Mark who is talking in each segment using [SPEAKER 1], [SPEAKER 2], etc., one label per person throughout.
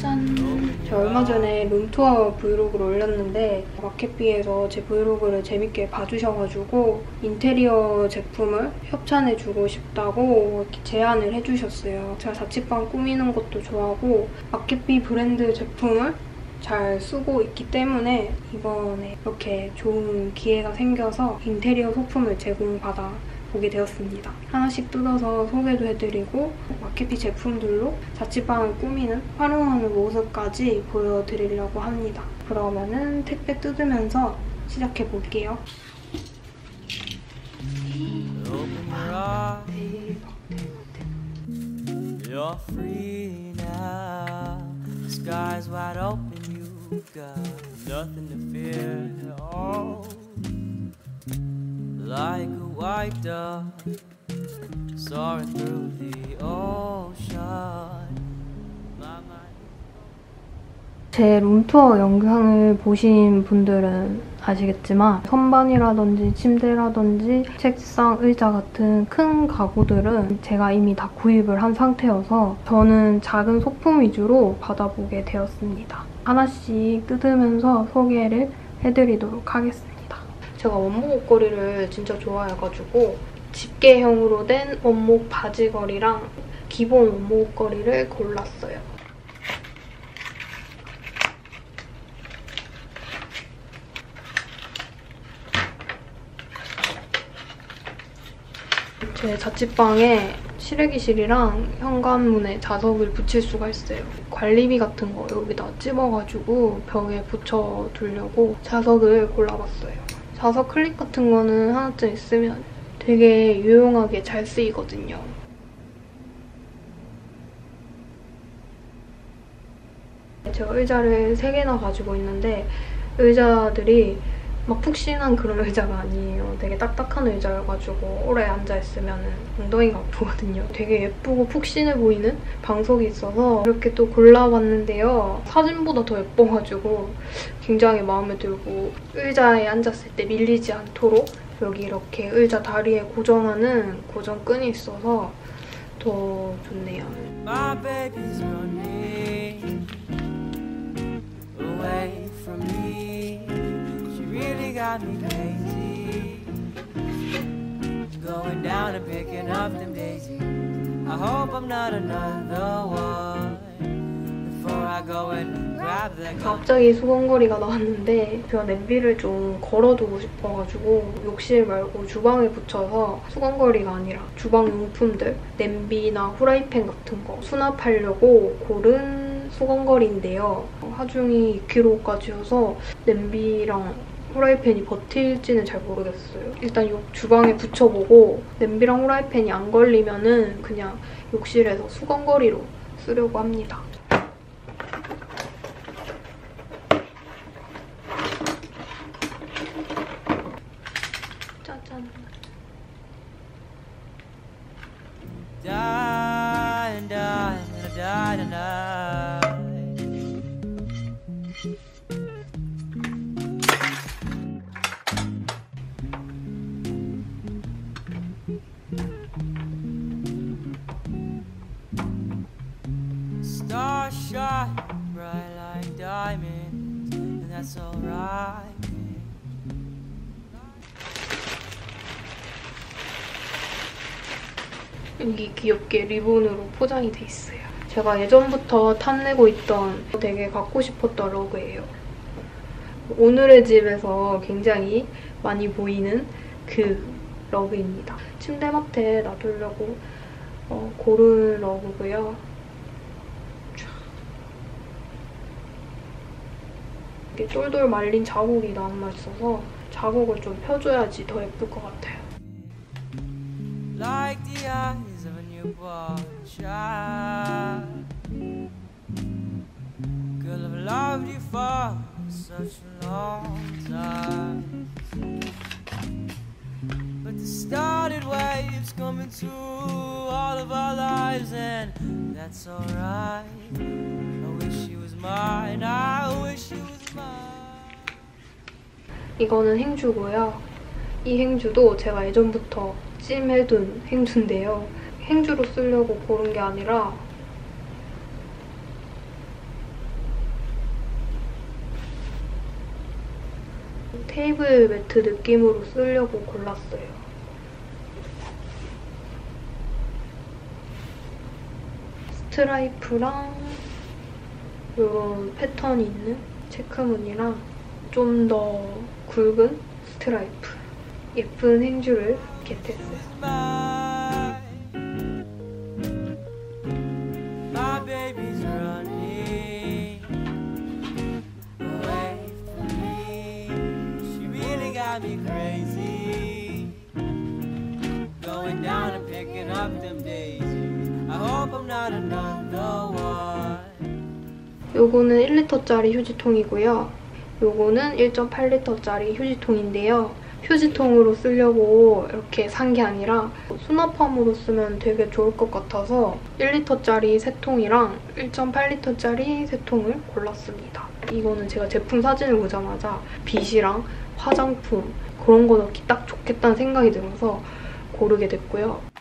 [SPEAKER 1] 짠! 제가 얼마 전에 룸투어 브이로그를 올렸는데 마켓비에서 제 브이로그를 재밌게 봐주셔가지고 인테리어 제품을 협찬해주고 싶다고 이렇게 제안을 해주셨어요. 제가 자취방 꾸미는 것도 좋아하고 마켓비 브랜드 제품을 잘 쓰고 있기 때문에 이번에 이렇게 좋은 기회가 생겨서 인테리어 소품을 제공받아 보게 되었습니다. 하나씩 뜯어서 소개도 해드리고 마켓비 제품들로 자취방을 꾸미는, 활용하는 모습까지 보여드리려고 합니다. 그러면은 택배 뜯으면서 시작해볼게요. 대박,
[SPEAKER 2] You're free now. The sky's wide open. You've got nothing to fear at all. Like a white dove soaring through the ocean.
[SPEAKER 1] 제 룸투어 영상을 보신 분들은 아시겠지만 선반이라든지 침대라든지 책상, 의자 같은 큰 가구들은 제가 이미 다 구입을 한 상태여서 저는 작은 소품 위주로 받아보게 되었습니다. 하나씩 뜯으면서 소개를 해드리도록 하겠습니다. 제가 원목 옷걸이를 진짜 좋아해가지고 집게형으로 된 원목 바지걸이랑 기본 원목 옷걸이를 골랐어요. 제 자취방에 실외기실이랑 현관문에 자석을 붙일 수가 있어요. 관리비 같은 거 여기다 찝어가지고 벽에 붙여두려고 자석을 골라봤어요. 자석 클립 같은 거는 하나쯤 있으면 되게 유용하게 잘 쓰이거든요. 제가 의자를 3개나 가지고 있는데 의자들이 막 푹신한 그런 의자가 아니에요. 되게 딱딱한 의자여가지고 오래 앉아있으면 엉덩이가 아프거든요. 되게 예쁘고 푹신해 보이는 방석이 있어서 이렇게 또 골라봤는데요. 사진보다 더 예뻐가지고 굉장히 마음에 들고 의자에 앉았을 때 밀리지 않도록 여기 이렇게 의자 다리에 고정하는 고정끈이 있어서 더 좋네요.
[SPEAKER 2] My baby's running away from me. She really got me crazy. Going down and picking up them daisies. I hope I'm not another one before I go and grab that.
[SPEAKER 1] 갑자기 수건거리가 나왔는데 제가 냄비를 좀 걸어두고 싶어가지고 욕실 말고 주방에 붙여서 수건거리가 아니라 주방 용품들, 냄비나 후라이팬 같은 거 수납하려고 고른 수건거리인데요. 하중이 2kg까지여서 냄비랑 후라이팬이 버틸지는 잘 모르겠어요. 일단 주방에 붙여보고 냄비랑 후라이팬이 안 걸리면은 그냥 욕실에서 수건거리로 쓰려고 합니다. 짜잔.
[SPEAKER 2] Die and die and die tonight. Stars shine bright like diamonds, and that's alright.
[SPEAKER 1] 여기 귀엽게 리본으로 포장이 돼 있어요. 제가 예전부터 탐내고 있던 되게 갖고 싶었던 러그예요. 오늘의 집에서 굉장히 많이 보이는 그 러그입니다. 침대맡에 놔두려고 고른 러그고요. 이렇게 똘똘 말린 자국이 남아있어서 자국을 좀 펴줘야지 더 예쁠 것 같아요.
[SPEAKER 2] Like the eyes of a newborn child. Girl, I've loved you for such a long time, but the started waves coming through all of our lives, and that's alright. I wish you was mine, I wish you was mine.
[SPEAKER 1] 이거는 행주고요. 이 행주도 제가 예전부터 찜해둔 행주인데요. 행주로 쓰려고 고른 게 아니라 테이블 매트 느낌으로 쓰려고 골랐어요. 스트라이프랑 이런 패턴이 있는 체크무늬랑 좀 더 굵은 스트라이프, 예쁜 행주를 겟했어요.
[SPEAKER 2] My baby's running away from me. She really got me crazy. Going down and picking up them daisies. I hope I'm not another one.
[SPEAKER 1] 요거는 1리터짜리 휴지통이고요. 요거는 1.8리터짜리 휴지통인데요. 휴지통으로 쓰려고 이렇게 산 게 아니라 수납함으로 쓰면 되게 좋을 것 같아서 1리터짜리 세 통이랑 1.8리터짜리 세 통을 골랐습니다. 이거는 제가 제품 사진을 보자마자 빗이랑 화장품 그런 거 넣기 딱 좋겠다는 생각이 들어서 고르게 됐고요.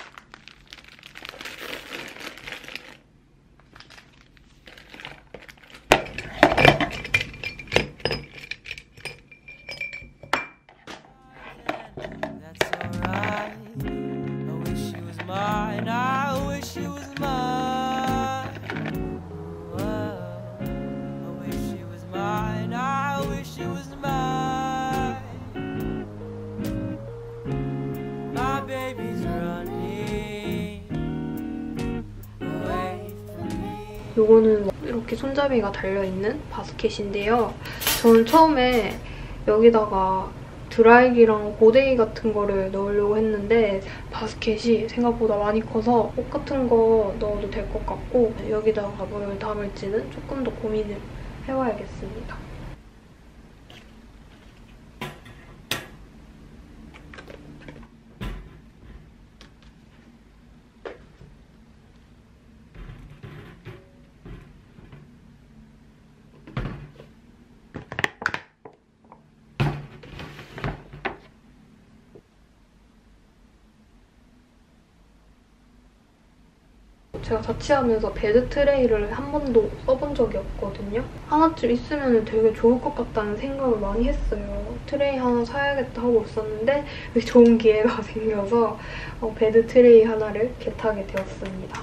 [SPEAKER 1] 요거는 이렇게 손잡이가 달려있는 바스켓인데요. 저는 처음에 여기다가 드라이기랑 고데기 같은 거를 넣으려고 했는데 바스켓이 생각보다 많이 커서 옷 같은 거 넣어도 될 것 같고 여기다가 뭘 담을지는 조금 더 고민을 해봐야겠습니다. 제가 자취하면서 베드 트레이를 한 번도 써본 적이 없거든요. 하나쯤 있으면 되게 좋을 것 같다는 생각을 많이 했어요. 트레이 하나 사야겠다 하고 있었는데 좋은 기회가 생겨서 베드 트레이 하나를 겟하게 되었습니다.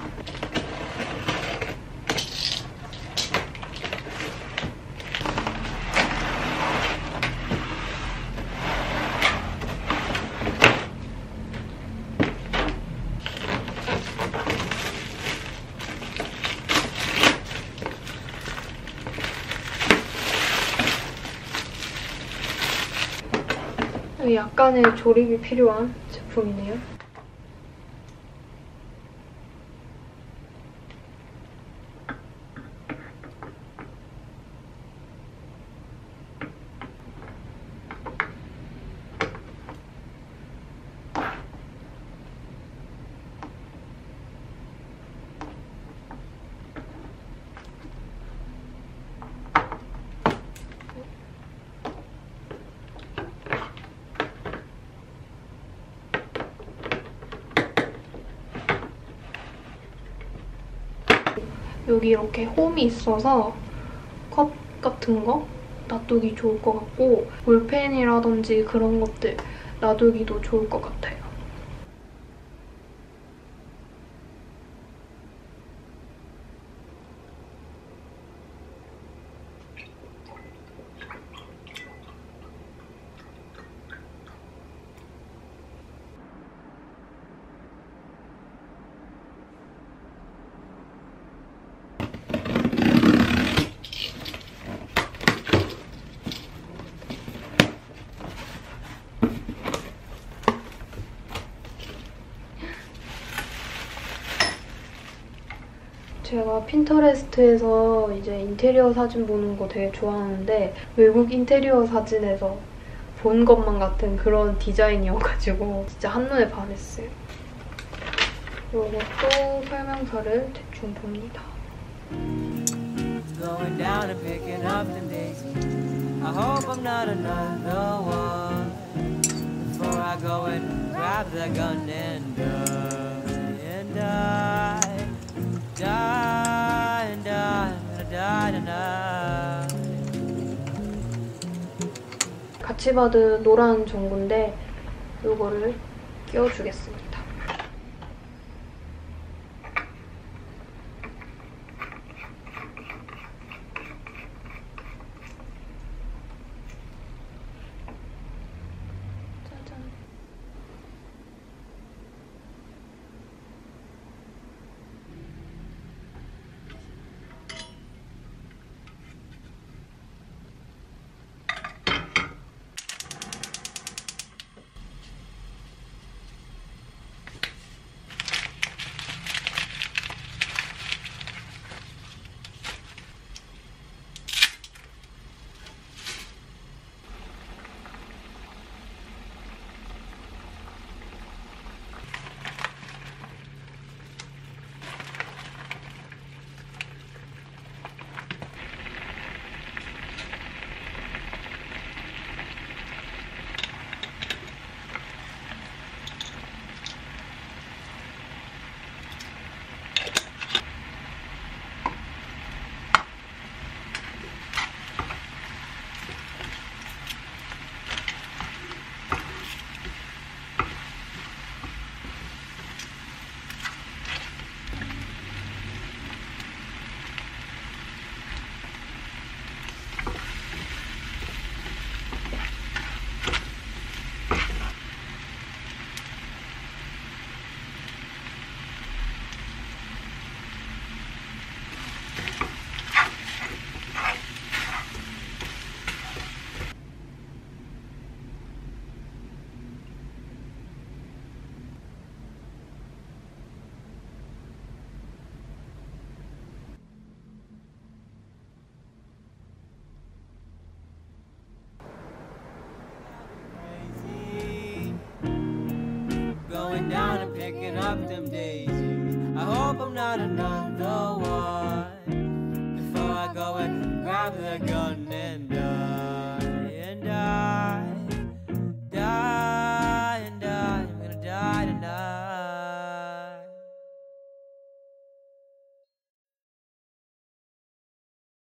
[SPEAKER 1] 약간의 조립이 필요한 제품이네요. 여기 이렇게 홈이 있어서 컵 같은 거 놔두기 좋을 것 같고 볼펜이라든지 그런 것들 놔두기도 좋을 것 같아요. 제가 핀터레스트에서 이제 인테리어 사진 보는 거 되게 좋아하는데 외국 인테리어 사진에서 본 것만 같은 그런 디자인이어가지고 진짜 한눈에 반했어요. 이것도 설명서를 대충 봅니다.
[SPEAKER 2] Going down and picking up them daisies. I hope I'm not another one. Before I go and grab the gun and die.
[SPEAKER 1] 같이 받은 노란 전구인데 이거를 끼워주겠습니다. 짜잔.
[SPEAKER 2] Going down and picking up them daisies. I hope I'm not another one.